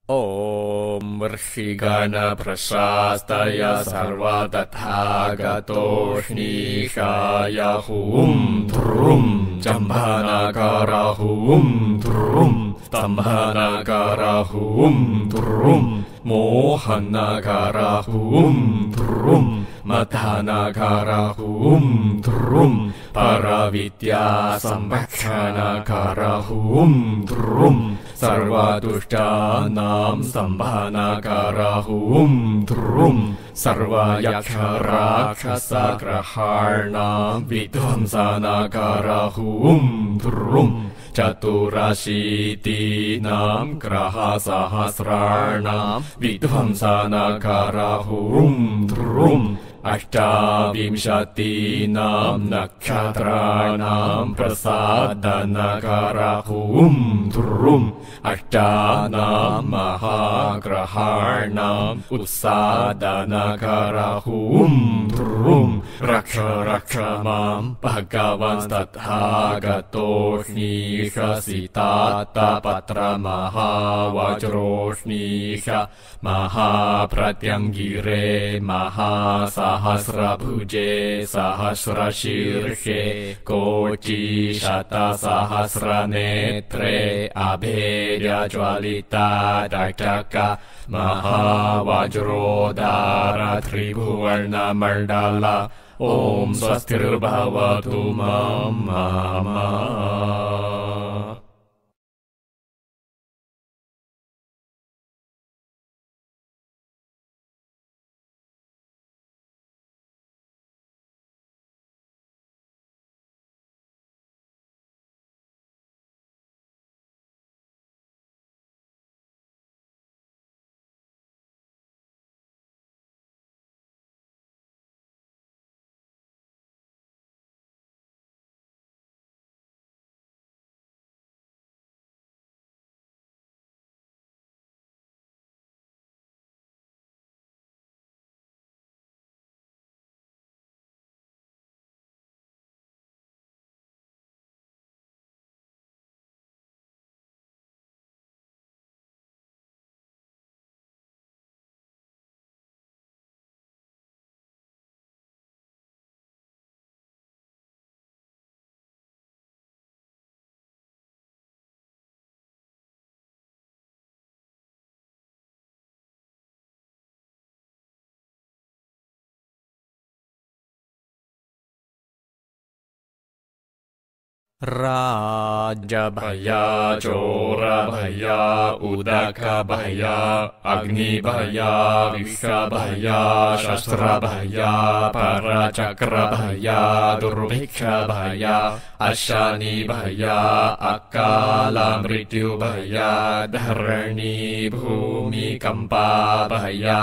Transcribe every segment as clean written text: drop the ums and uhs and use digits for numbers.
ॐ वृश्चिगणप्रशास्तय सर्वतथागतोष्णीशाय हुं ध्रुं जम्भनकर हुं ध्रुं स्तम्भनकर हुं ध्रुं मोहनकर हुं ध्रुं मथनकर हुं ध्रुं परविद्या संरक्षणकर हुं ध्रुं सर्वदुष्टानां स्तम्भनकर हुं ध्रुं सर्वयक्षराक्षसग्रहाणां विध्वंसनकर हुं ध्रुं चतुरशीतीनां ग्रहसहस्राणां विध्वंसनकर हुं ध्रुं अष्टाविंशतीनां नक्षत्राणां प्रसादनकर हुं ध्रुं अष्टानां महाग्रहाणाम् उत्सादनकर हुं ध्रुं रक्ष रक्ष मां भगवन्तथागतोष्णीषसितात्तपत्रमहावज्रोष्णीष महाप्रत्यङ्गिरे महासहस्रभुजे सहस्रशीर्षे कोटिशतसहस्रनेत्रे अभेर्यज्वलिताटक महावज्रोदार त्रिभुवर्णमण्डल ॐ स्वस्तिर्भवतु मम राज्यभया चोरभया उदकभया अग्निभया विषभया शस्त्रभया परचक्रभया दुर्भिक्षभया अशनिभया अकालमृत्युभया धरणी भूमिकम्पाभया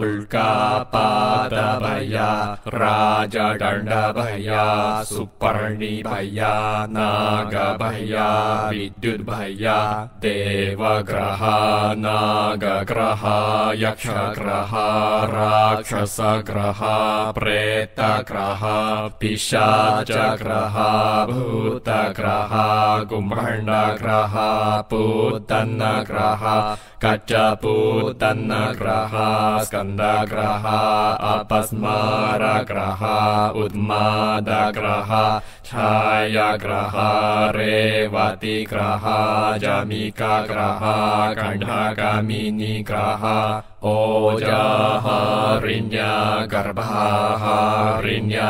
उल्कापातभया राजदण्डभया सुपर्णिभया नागभया विद्युद्भया देवग्रहा नागग्रहा यक्षग्रहा राक्षसग्रहा प्रेतग्रहा पिशाचग्रहा भूतग्रहा कुम्भण्डग्रहा पूतन्नग्रहा कच्चपूतन्नग्रहा स्कन्दग्रहा अपस्मारग्रहा उन्मादग्रहा छायाग्रहा रेवतीग्रहा जमिकाग्रहा कण्डकमिनिग्रहा ओजाहारिण्या गर्भाहारिण्या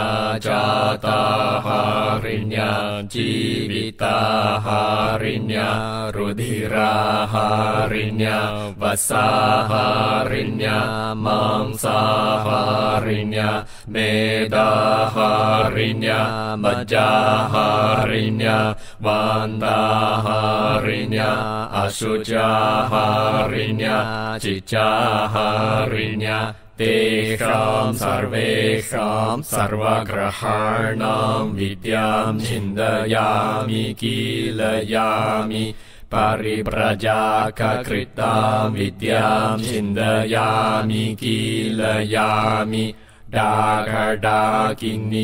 जाताहारिण्या जीविताहारिण्या रुधिराहारिण्या वसाहारिण्या मांसाहारिण्या मेदाहारिण्या मज्जाहारिण्या वान्दाहारिण्या अशुचाहारिण्या चिचाहारिण्या तेषां सर्वेषां सर्वग्रहाणां विद्यां छिन्दयामि कीलयामि परिव्रजाककृतां विद्यां छिन्दयामि कीलयामि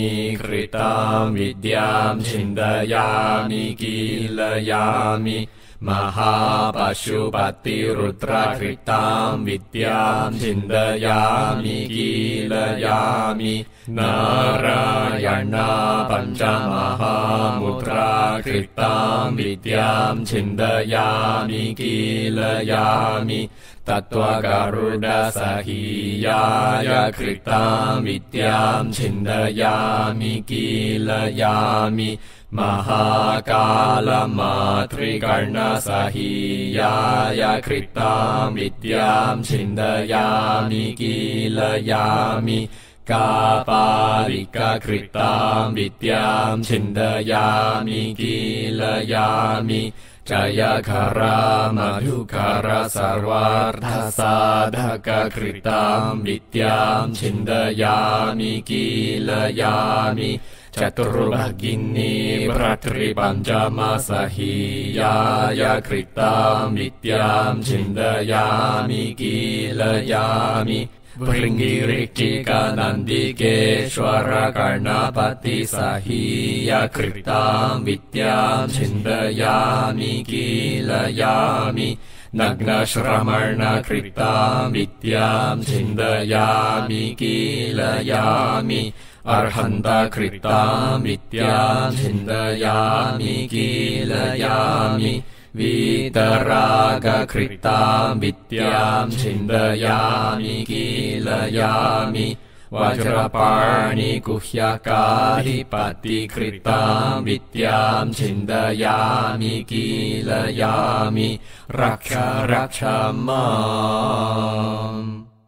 डाकडाकिनीकृतां विद्यां छिन्दयामि कीलयामि มหาปัชชุปติรุตราคริตามวิทยามชินเดยามิกิลยามินารายณาปัญจมหามุตราคริตามวิทยามชินเดยามิกิลยามิตัตวการุณาสหิยายาคริตามวิทยามชินเดยามิกิลยามิมหากาลมาตริกรณาสหิยายาคริตามวิทยามชินเดยามิกิลยามิกาปาลิกาคริตามวิทยามชินเดยามิกิลยามิจายาคารามาดุคาราสารวัตถสาธกคริตามวิทยามชินเดยามิกิลยามิจตุรภกินีพระตรีปัญจมาสหิยายาคริตามวิทยามชินเดยามิกิลยามิพริงกิริจิกานันดิเกชวรการณปฏิสหิยาคริตามวิทยามชินเดยามิกิลยามินักนาชรามารณคริตามวิทยามชินเดยามิกิลยามิอรหันตคริตามวิทยามชินเดยามิกิลยามิวิตรากคริตามวิทยามชินเดยามิกิลยามิวจรปาณิกุหยากาหิปติคริตามวิทยามชินเดยามิกิลยามิรักษามัง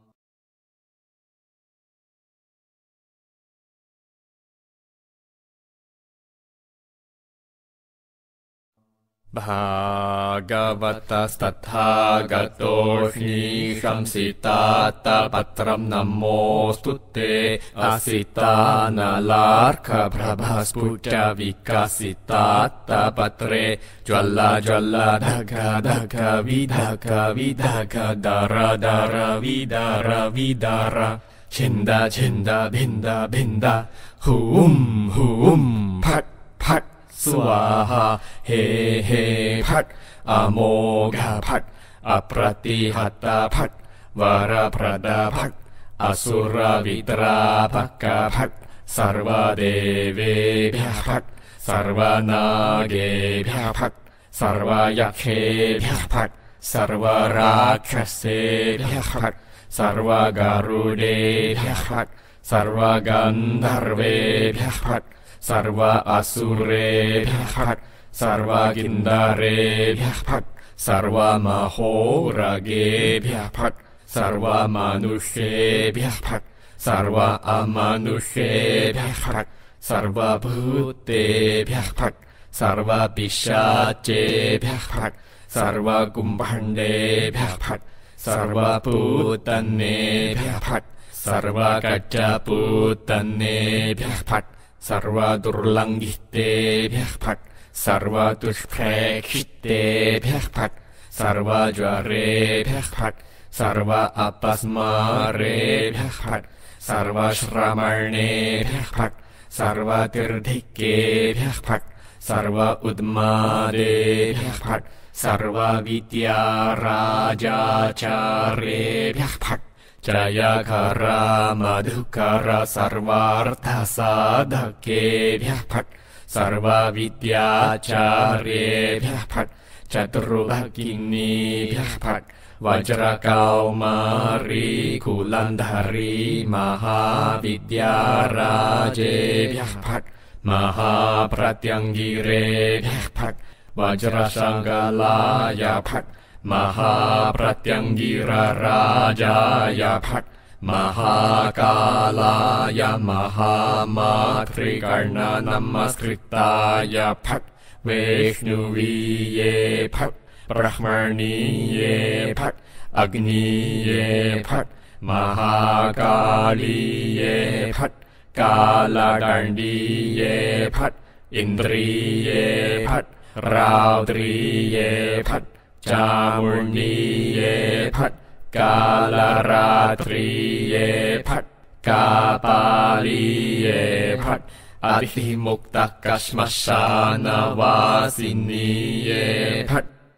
ภากวัตสัทธากโตหิคัมสิตาตปัตรมนะโมสุเตอสิตานาลาร์คพระบาสปุจจวิกาสิตาตปัตเรจวัลลาดากาวิดากาดาราวิดาราชินดาบินดาหุมพัดสวาหาเฮพัดอโมกาพัดอปรติหัตตาพัดวารพรดาพัดอสุรวิตราภักกาพัดสรวเดเวภะพัดสรวนาเกภะพัดสรวยัคเขภะพัดสรวราชเสภะพัดสรวการุเดภะพัดสรวกันธรเวภะพัดสรวะอสุเรภะพัดสรวะกินดาเรภะพัดสรวะมโหราเกภะพัดสรวะมนุเชภะพัดสรวะอมนุเชภะพัดสรวะภูเตภะพัดสรวะปิชาเจภะพัดสรวะกุมพันเดภะพัดสรวะปุตตเนภะพัดสรวะกัจจปุตตเนภะพัดสรวะดุรลังกิเตภะพัดสรวะตุชเพคิเตภะพัดสรวะจวาเรภะพัดสรวะอัปปัสมาเรภะพัดสรวะชรามารเนภะพัดสรวะติรธิเกภะพัดสรวะอุดมาเดภะพัดสรวะวิทยาราจาจาเรภะพัดจายาคารามาดุคาราสรวาร์ธาสาดเกภะพัดสรวะวิทยาจาเรภะพัดจตุรภกินีภะพัดวจรเกามารีกุลันธารีมหาวิทยาราเจภะพัดมหาปรัตยังกิเรภะพัดวจรสังกาลายาพัดมหาปรัตยังกิราราจายาพัดมหากาลายามหามาตริกรณานมัสกริตายาพัดเวชนุวีเยพัดปรหมณีเยพัดอักนีเยพัดมหากาลีเยพัดกาลกันดีเยพัดอินทรีเยพัดราวตรีเยพัดจามุนีเยพัดกาลราตรีเยพัดกาปาลีเยพัดอริมุกตกัสมัชานาวาสินีเยพัด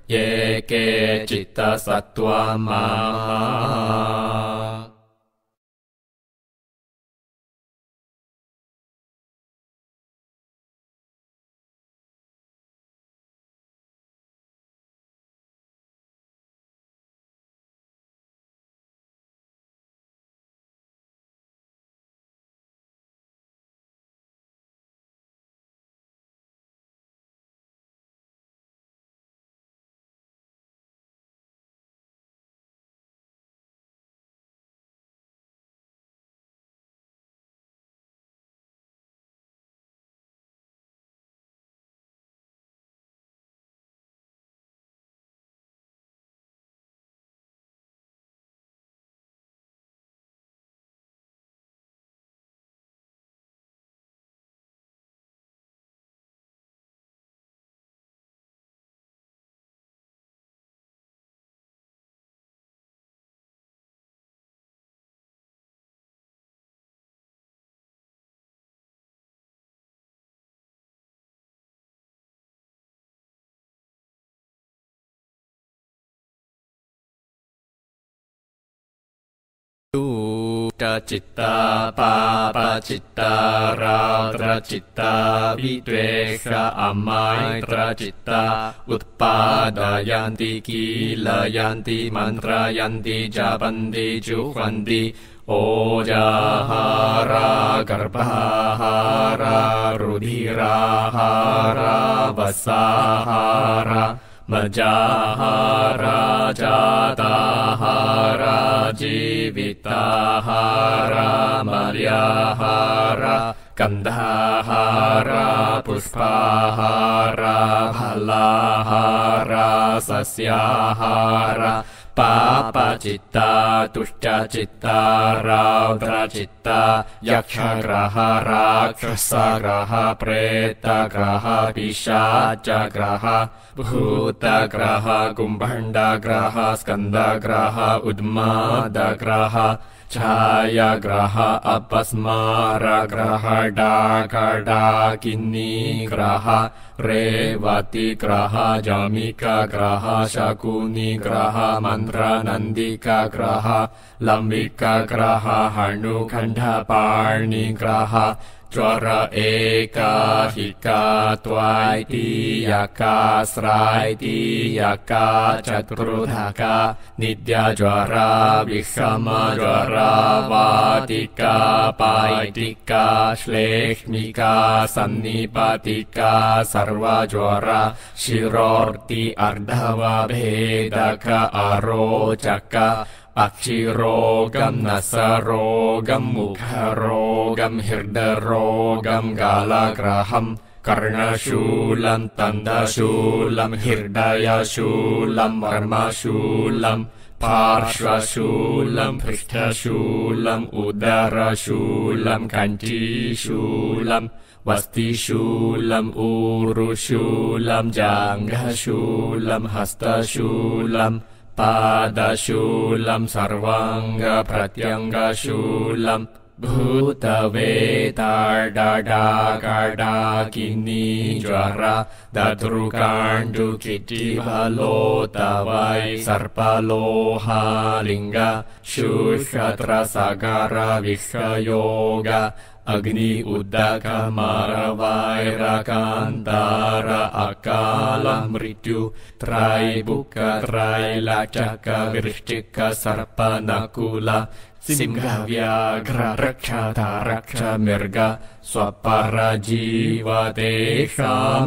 เยเกจิตตสัตวามาดูตจิตตาปาปจิตตาราตรจิตตาวิเวกอมัยตรจิตตาอุปปาดายันติกิลายันติมันตรายันติจาปันติจุขันติโอจาหารากัรปหารารุધિราหาราวัสสาหารามัจจาหาราจาตาหาราจีวิตาหารามัลยาหารากันธาหาราปุชปาหาราพลาหาราสัสยาหาราปาปจิตตาตุจจิตตาราตรจิตตายักขกรหาราคสกรหเปรตกรหปิชาจกรหภูตกรหกุมพันดกรหสกันดกรหอุดมาดกรหชายกรหอัปสมารกรหดากดากินีกรหเรวติกรหจามิกกรหชากุนีกรหมันตรานันดิกกรหลัมบิกกรหหนุคันธปาณิกรหจวระเอกาหิกาตวายติยากาสรายติยากาจัตรุธากานิจาจวราวิขมาจวราวาติกาปายติกาเชเลชมิกาสันนิปติกาสรวจวราชิโรติอัรดาวาเภดกะอโรจักกะปักชิโรกัมนัสโรกัมมุขโรกัมหิรดโรกัมกาลกระหัมกรณชูลัมตันดาชูลัมหิรดายาชูลัมมรมาชูลัมพาร์ชวชูลัมพฤษฐชูลัมอุดาราชูลัมคันติชูลัมวัสติชูลัมอุรุชูลัมจังกชูลัมหัสตชูลัมปาดาชูลัมสารวังกะพระยังกชูลัมภูตเวตาดาดากาดากินีจวราดัตรุกันดุกิติบาโลตาวัยสัรปาโลหาลิงกาชุชาตราสาการาวิขโยกาAgni Uddaka Maravaira Kantara Akala Mrityu Trai Buka Trai Lacaka Virishtika Sarpanakula Simha Vyagra Rakshata Raksha Mirga Swapara Jiva Desham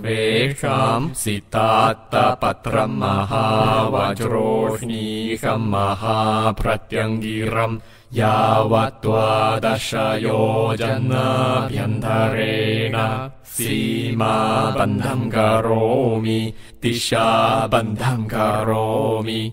Sarvesham Sitata Patram Maha Vajroshni Maha Pratyangiram Yavatva Dashayo Janna Bhyantarena Sima Bandham Karomi Disha Bandham Karomi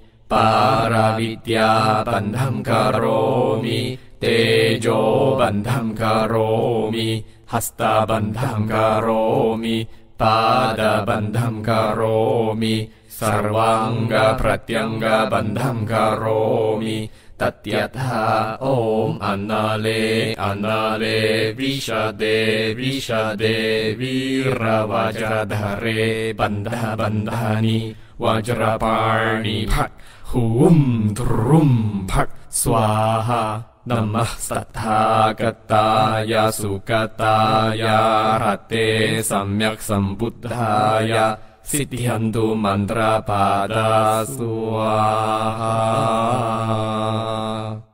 Paravidya Bandham Karomi Tejo Bandham Karomi Hasta Bandham Karomi Pada Bandham Karomi Sarvanga Pratyanga Bandham Karomi ตัตยถาโอมอนาเลอนาเลวิชเดวิชเดวิระวาจรธาเรบันดาบันดานิวาจรปาณิพัดหุมทรุมพัดสวาหานัมมัสตถากตายาสุกตายาระเตสัมยักสัมพุทธายาสิทธิหันตุมันตราปาดาสวาหา